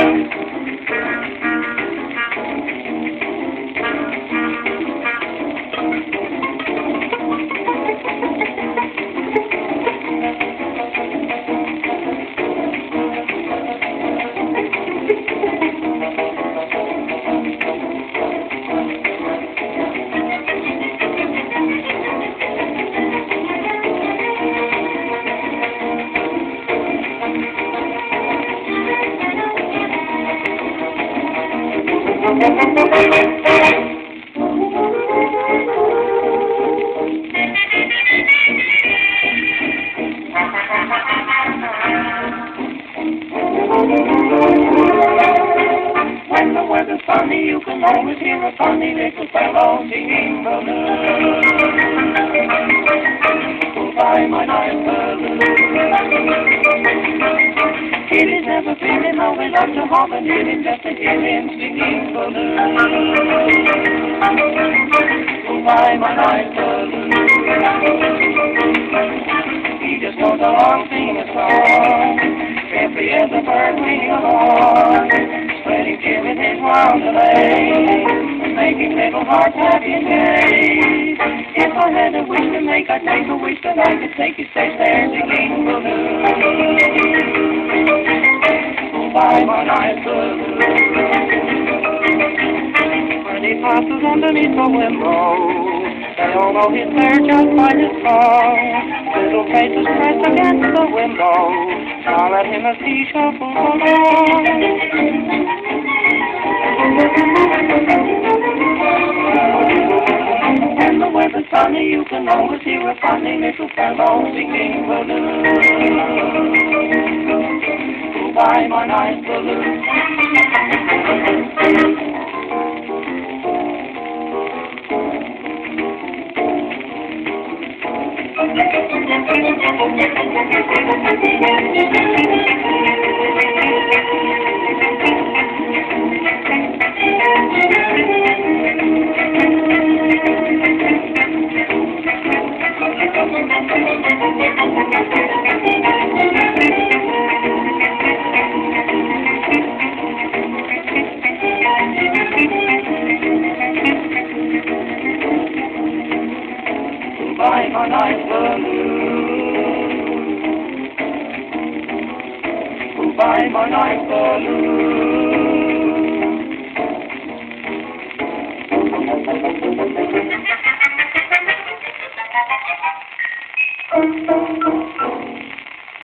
When the weather's sunny, you can always hear a funny little fellow singing balloon. Goodbye, my nice balloon. It is never feeling how we love to hop and hit him just to hear him singing balloon. Goodbye, my nice balloon. He just goes along singing a song. Every other bird winging along, spreading chimneys round the lake, making little hearts happy and gay. If I had a wish to make, I'd make a wish that I could take you safe there singing balloon. Goodbye, my nice balloon. When he passes underneath the window, they all know he's there just by his song. Little faces pressed against the window, smile at him as he shuffles along. When the weather's sunny, you can always hear a funny little fellow singing balloon. Goodbye, my nice balloon. Goodbye, my nice balloon. Goodbye, my nice balloon.